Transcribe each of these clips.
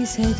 Սիրտիս հետ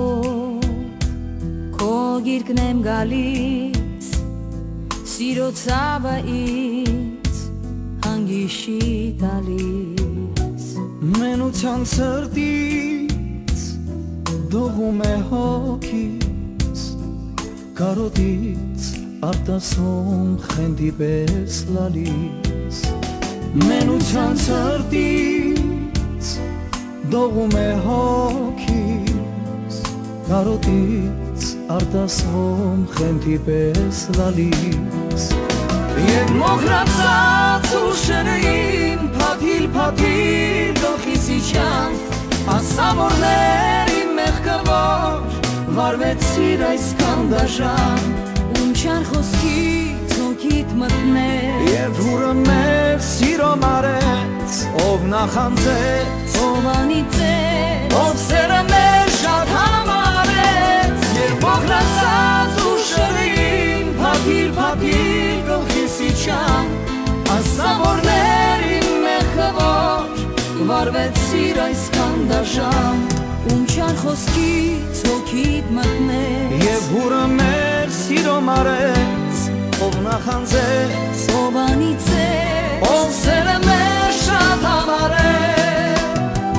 քո գիրկնեմ գալիս Սիրո ցավը ինձ հանգիշի տալիս Մենության սրտից դողում է հոգիս Կարոտից արտասում խնդի պես լալիս Մենության սրտից դողում է հոգիս Կարոտից արտասում խնդի պես լալիս Եվ մոխրացած ուշերը իմ Փաթիլ գլխիս իջան Ասավորներ իմ մեղքավոր Վարվեցիր այսքան դաժան Ունչան խոսքից հոգիտ մտներ Եվ հուրը մեր սիրո մարեց Ով նախանձեց Ով անիծեց Ով սերը մեր շատ համարեց Եվ մոխրացած ուշերը իմ Փաթիլ գլխիս իջան Ասավորներ իմ մեղքավոր Վարվեցիր այսքան դաժան Ունչան խոսքից հոգիտ մտներ Եվ հուրը մեր սիրո մարեց Ով նախանձեց Ով անիծեց Ով սերը մեր շատ համարեց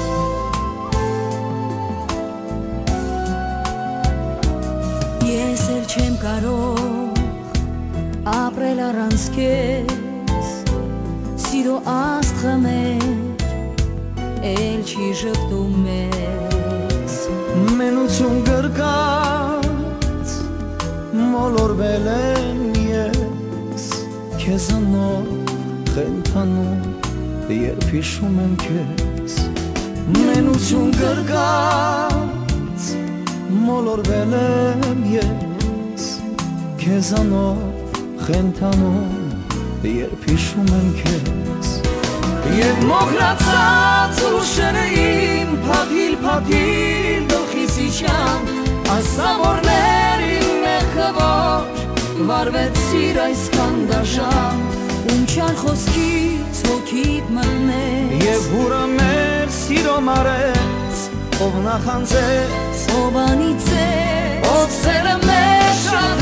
Ես էլ չեմ կարող ապրել առանց քեզ Սիրո աստղը մեր էլ չի ժպտում մեզ Մենություն գրկած մոլորվել եմ ես Քեզանով խենթանում երբ հիշում եմ քեզ Մենություն գրկած մոլորվել եմ ես Քեզանով խենթանում երբ հիշում եմ քեզ Եվ մոխրացած ուշերը իմ Փաթիլ գլխիս իջան Ասավորներ իմ մեղքավոր Վարվեցիր այսքան դաժան Ունչան խոսքից հոգիտ մտներ Եվ հուրը մեր սիրո մարեց Ով նախանձեց Ով անիծեց Ով սերը մեր շատ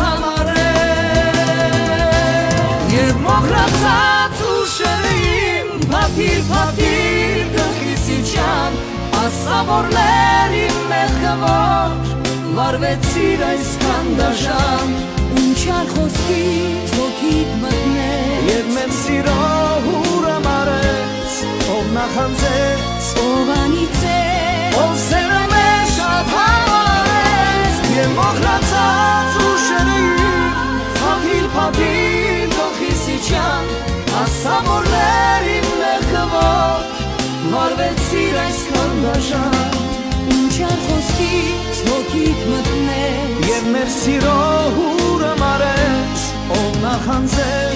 համարեց Եվ մոխրացած ուշերը իմ Փաթիլ գլխիս իջան Ասավորներ իմ մեղքավոր Վարվեցիր այսքան դաժան Ունչան խոսքից հոգիտ մտներ Եվ մեր սիրո հուրը մարեց Ով նախանձեց Ով անիծեց Ով սերը մեր շատ համարեց Եվ մոխրացած ուշերը իմ Փաթիլ գլխիս իջան Ասավորներ իմ մեղքավոր Վարվեցիր այսքան դաժան Ունչան խոսքից հոգիտ մտներ Եվ մեր սիրո հուրը մարեց Ով նախանձեց